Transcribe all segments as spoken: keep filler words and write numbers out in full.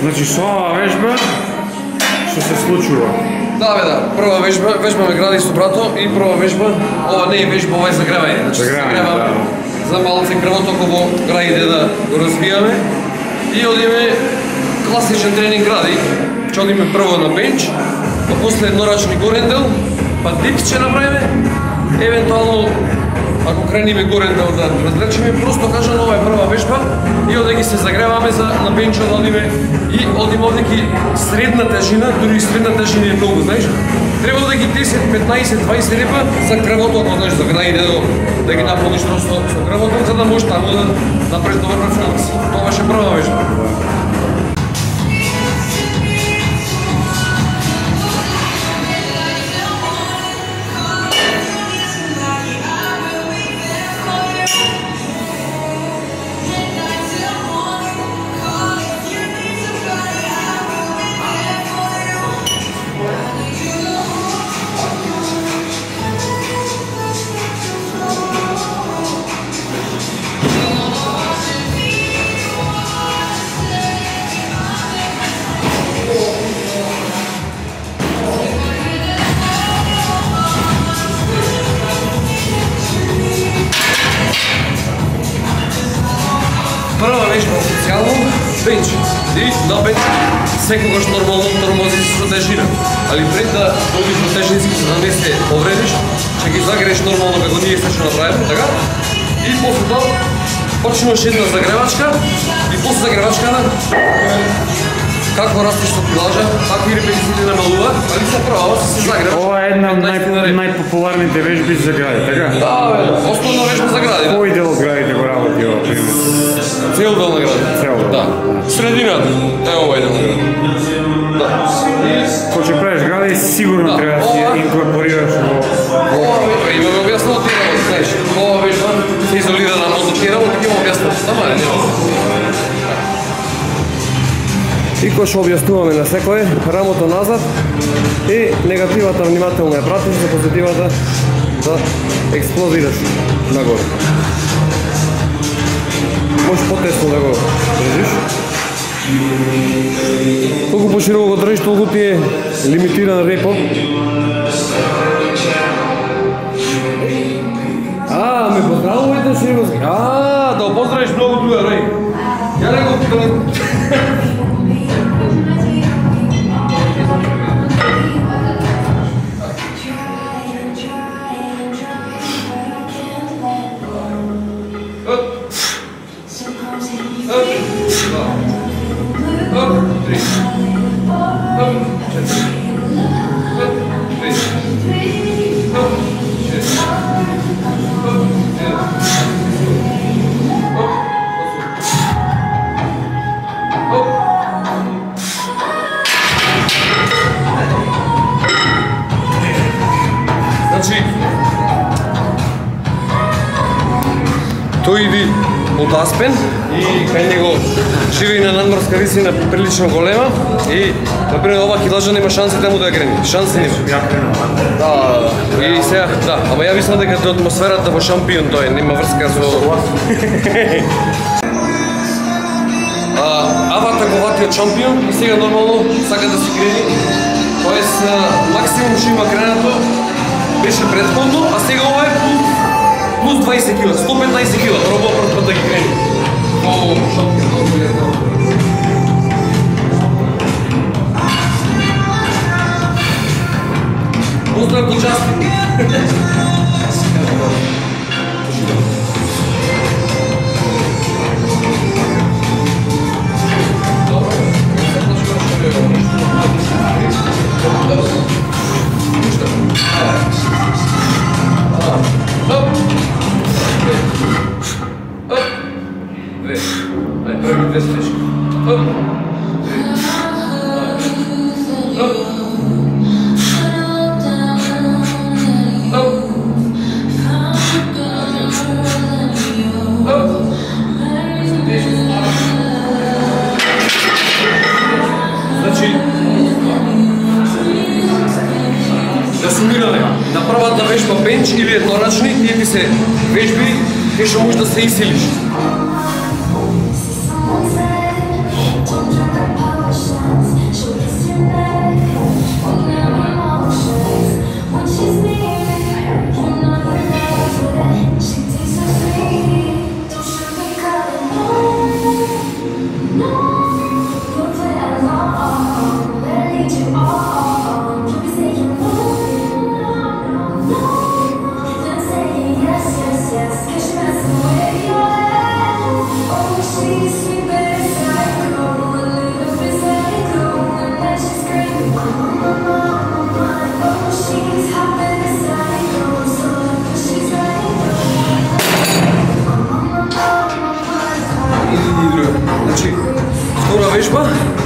Значи со оваа вежба што се случува? Да, бе, да. Прва вежба, вежба ме гради со брато и прва вежба, ова не е вежба, ова е загревање. Значи, Загревање, да. За малце крвотоко во гради да го развијаме и одиме класичен тренинг гради. Че одиме прво на бенч, па после еднорачни горендел, па дипс ќе направиме, евентуално ако крениме горендел да разлечиме, просто кажано ова е прва вежба и оде ги се загреваме за на бенчот да одиме и одиме овдеки средна тежина, дури средна тежина е многу, знаеш? Треба да ги десет, петнаесет, дваесет репа за крвотоко, знаеш, да ги да, да ги наполниш просто со крвоток, за да можеш таму да направиш добар перформанс. Тоа беше прва вежба. Прва вежба официјално бенч. И на бенч секогаш нормално тормозиш со тежина. Али пред да дојдеш до тежински за да не се повредиш, ќе ги загрееш нормално како ние се што направиме, така? И после тоа почнуваш една загревачка и после загревачката како растеш со пилажа, како и репетициите намалуваат, али се права се загреваш. Ова е една од нај, најпопуларните вежби за гради, така? Да, бе, основна вежба за гради. Кој дел од градите го работи ова, пример? Цел дел на гради. Цел дел. Да. Средината. Е, ова е дел на гради. Да. Ко ќе правиш гради, сигурно Да. треба да си ја Ова- инкорпорираш во... Ова вежба, има ме објаснало ти работа, знаеш. Ова вежба се изолира на мозок ти работа, ќе ме објаснат. Ама не, нема. И кој што објаснуваме на секој, рамото назад и негативата внимателно ја пратиш за позитивата да експлозираш нагоре. Можеш потесно да го држиш. Колку пошироко го држиш, толку ти е лимитиран репот. А, ме поздравувате Широски. А, да го поздравиш многу тука, рај. Ја не го Значи, тој иди од Аспен и кај него живее на надморска висина прилично голема и например ова килажа нема шанси таму да ја крени. Шанси нема. Да, да, и сега, да, ама ја мислам дека до атмосферата во шампион тој нема врска со Авата го вати од шампион и сега нормално сака да си крени. Тоест максимум што има кренато беше претходно, а сега ова е плюс, плюс дваесет кила, сто петнаесет кила, пробува прв пат да ги крени. О, шампион. Поздрав до Джастин. На првата вежба бенч или еднорачни, тие ти се вежби кај што можеш да се исилиш. вежба.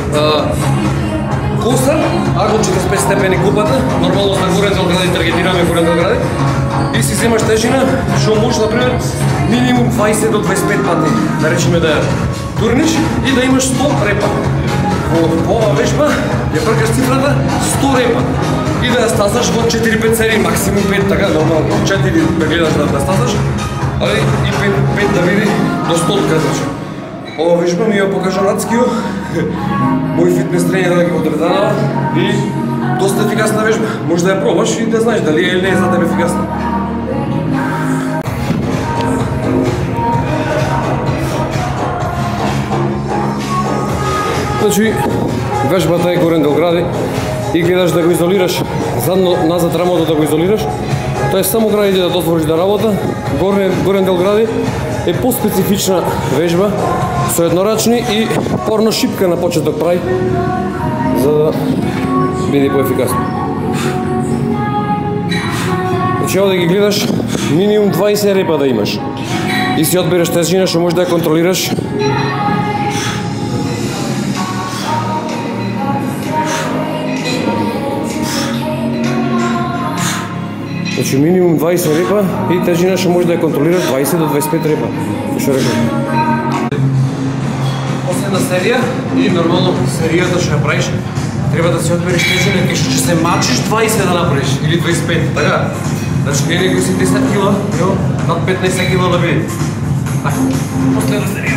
Коса, ако четиридесет и пет степени купата, нормално за горен дел гради таргетираме горен дел гради. И си вземаш тежина, што може, например, минимум дваесет до дваесет и пет пати, да речеме да ја турнеш и да имаш сто репа. Во ова вежба ја бркаш цифрата сто репа и да ја стасаш во четири-пет серии, максимум пет, така, нормално, четири да гледаш да, да стасаш, али и пет да биде до сто казаш. Ова вежба ми ја покажа Рацкио, мој фитнес тренер да ги одреданава и доста ефикасна вежба. Може да ја пробаш и да знаеш дали е или не е за тебе ефикасна. Значи, вежбата е горен дел гради и гледаш да го изолираш, задно назад рамото да го изолираш. Тоа е само градите да отвориш да работа. Горен, горен дел гради е по-специфична вежба со еднорачни и порно шипка на почеток прави за да биде поефикасно. Значи овде ги гледаш минимум дваесет репа да имаш и си одбереш тежина што можеш да ја контролираш. Значи минимум дваесет репа и тежина што може да ја контролираш дваесет до дваесет и пет репа. Што рекам? Последна серија и нормално серијата што ја правиш треба да си одбереш тежина кај што ќе се мачиш дваесет да направиш или дваесет и пет, така? Значи не некој си десет кила, јо, над петнаесет кила да биде. Така, последна серија.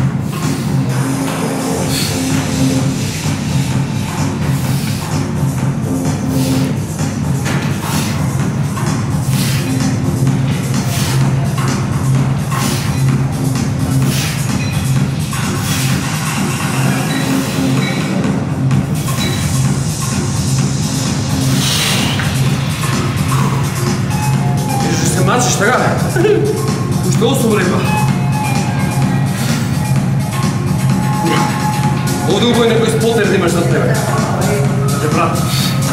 Мачиш, така? Уште осум репа. Овде убаво е некој спотер да имаш за тебе. Да те прати.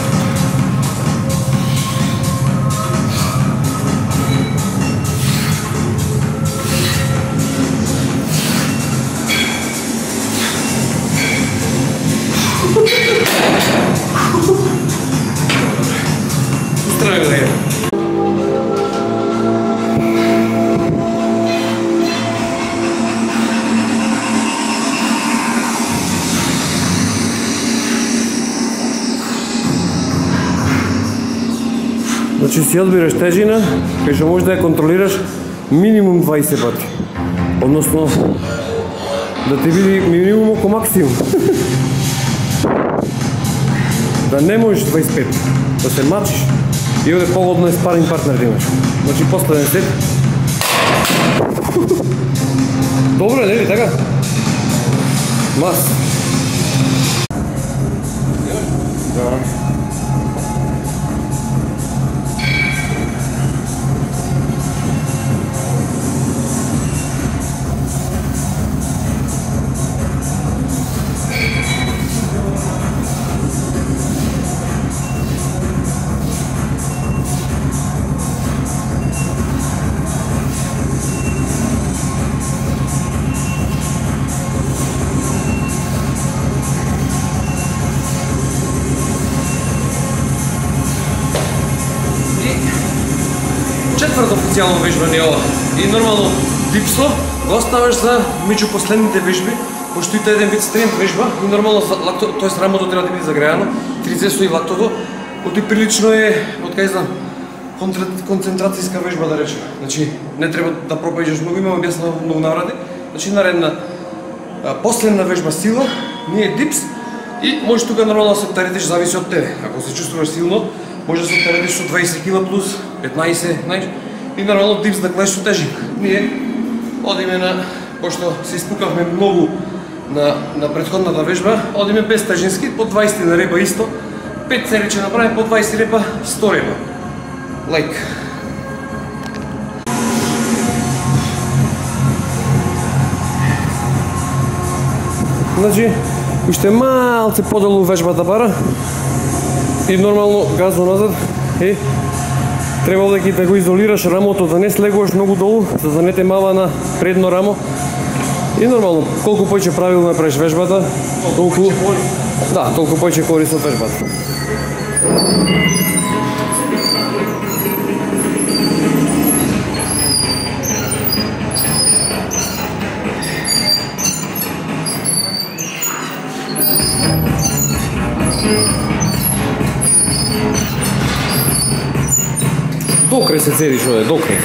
Устрави да е. Значи си одбираш тежина, кај што можеш да ја контролираш минимум дваесет пати. Односно, да ти биде минимум око максимум. Да не можеш дваесет и пет, да се мачиш и овде погодно е спаринг партнер да имаш. Значи последен сет. Добро е, нели така? Мас. Да. Четврта официјално вежба не е ова. И нормално дипсо го оставаш за меѓу последните вежби, пошто и тоа е еден вид стрент вежба и нормално лакто, тоест рамото треба да биде загреано, трицесо и лактото, кој прилично е, од кај знам, концентрацијска вежба да речеме. Значи не треба да пропаѓаш многу, имам објаснено многу наврати. Значи наредна последна вежба сила, не е дипс и можеш тука нормално да се оптеретиш, зависи од тебе. Ако се чувствуваш силно, може да се оптеретиш со дваесет кила плюс петнаесет, знаеш, и нормално дипс да клеш со тежина. Ние одиме на, пошто се испукавме многу на, на претходната вежба, одиме без тежински, по дваесет на репа исто, пет серии ќе направиме по дваесет репа, сто репа. Лайк. Значи, уште малце поделу вежбата бара и нормално газно назад и треба да ги да го изолираш рамото, да не слегуваш многу долу, за да не те мава на предно рамо И нормално, колку повеќе правилно направиш вежбата, толку да, толку повеќе корист од вежбата. Докрај се цедиш овде, докрај.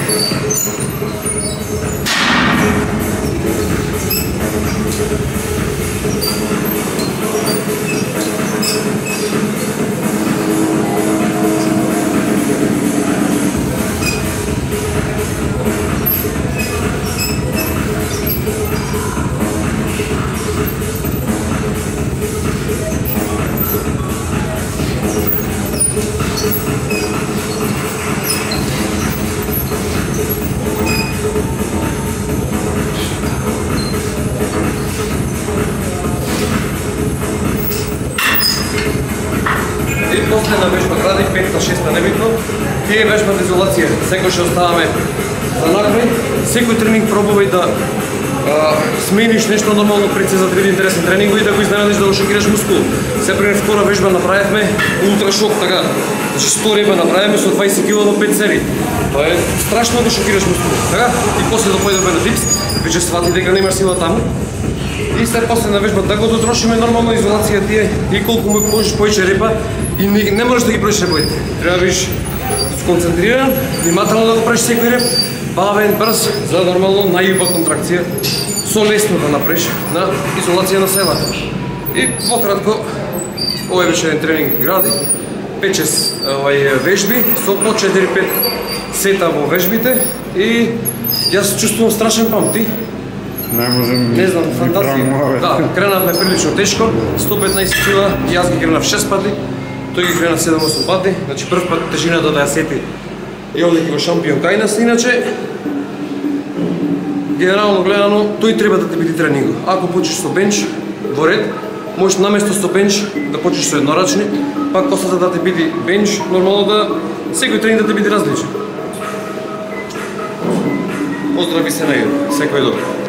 И последна вежба гради, петта, шеста, небитно. Тие е вежба изолација, секој што оставаме за накрај. Секој тренинг пробувај да а, смениш нешто нормално прециза да биде интересен тренинг и да го изненадиш да го шокираш мускул. Се пример втора вежба направивме ултрашок, така. Значи сто репа направивме со дваесет кила до пет серии. Тоа е страшно да шокираш мускул, така? И после да појдеме на дипс, веќе свати дека немаш сила таму. И след последна вежба да го дотрошиме нормално изолација тие и колку му можеш повеќе репа и не, не можеш да ги броиш репоите. Треба да бидеш сконцентриран, внимателно да го правиш секој реп, бавен, брз, за нормално најуба контракција, со лесно да направиш на изолација на селата. И пократко, овој беше еден тренинг гради, пет-шест вежби, со по четири-пет сета во вежбите и јас чувствувам страшен памп, ти? Не можем Не знам, фантастика. Да, кренавме прилично тешко, сто петнаесет кила, и јас ги кренав шест пати, тој ги крена седум-осум пати, значи прв пат тежината да ја сети и одејќи во шампион кај нас, иначе генерално гледано, тој треба да ти биде тренингот. Ако почнеш со бенч во ред, можеш наместо со бенч да почнеш со еднорачни, пак остата да ти биде бенч, нормално да секој тренинг да ти биде различен. Поздрави се на секој добро.